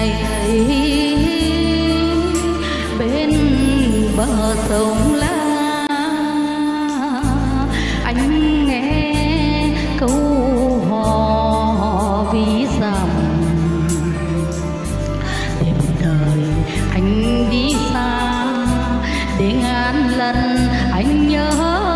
ngày ấy bên bờ sông La, anh nghe câu hò ví dặm để một đời anh đi xa, để ngàn lần anh nhớ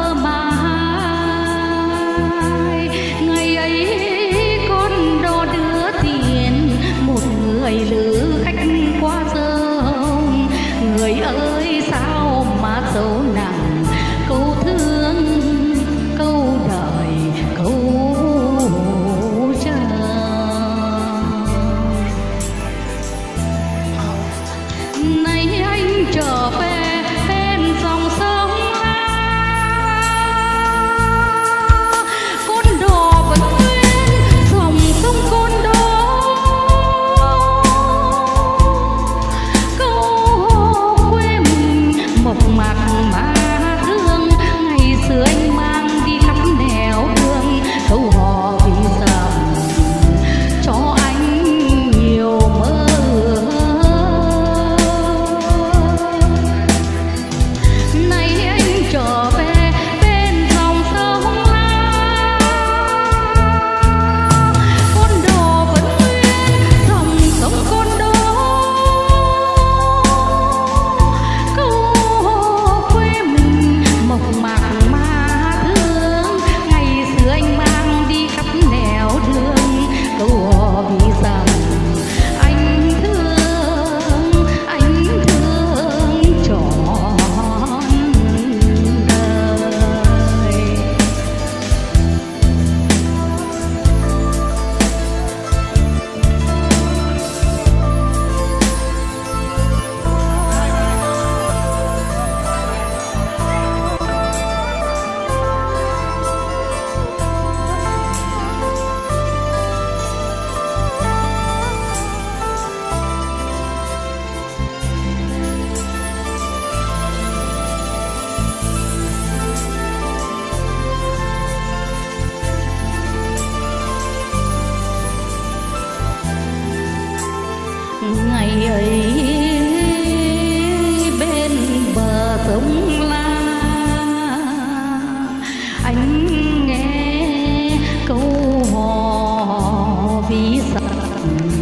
mãi. Ngày ấy con đò đưa tiền một người lữ khách qua sông, người ơi sao mà dấu nặng câu thương câu đợi câu chờ. Nay anh trở về bên dòng sông La, con đò vẫn nguyên dòng sông Côn Đô, câu hò quê mình mộc mạc mà thương. Ngày xưa anh mang đi khắp nẻo đường, câu hò vì dặm cho anh nhiều mơ ước. Nay anh trở về bên dòng sông La, con đò vẫn nguyên dòng sông Côn Đô, câu hò quê mình mộc mạc mà thương. Ngày xưa anh mang đi khắp nẻo đường, câu hò vì dặm anh thương trọn đời. Ngày ấy bên bờ sông La, anh nghe câu hò ví dặm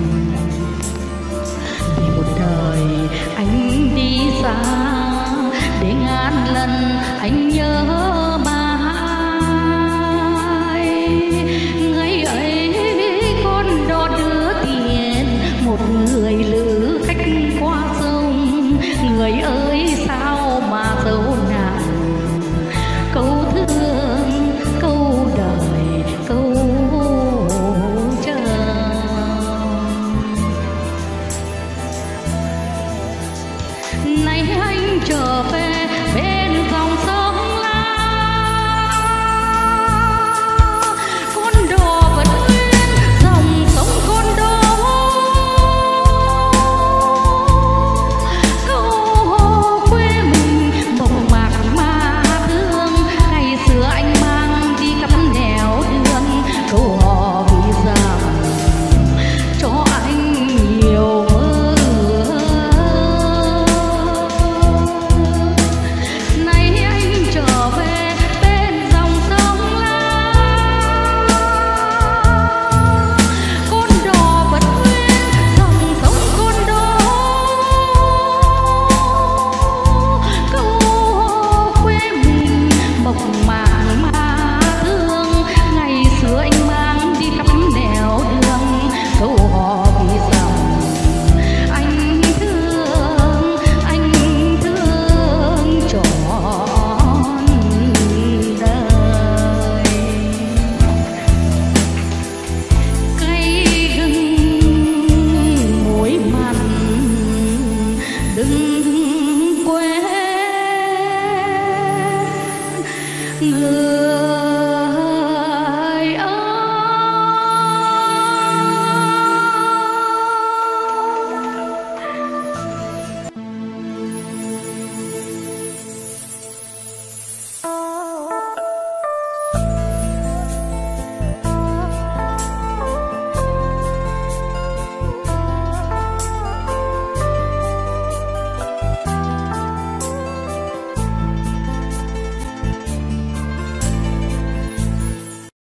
vì một đời anh đi xa, để ngàn lần anh nhớ mãi. Ngày ấy con đò đưa tiền một người lữ khách qua sông, người ơi sao mà dấu nặng câu thương câu đời câu chờ. Nay anh trở về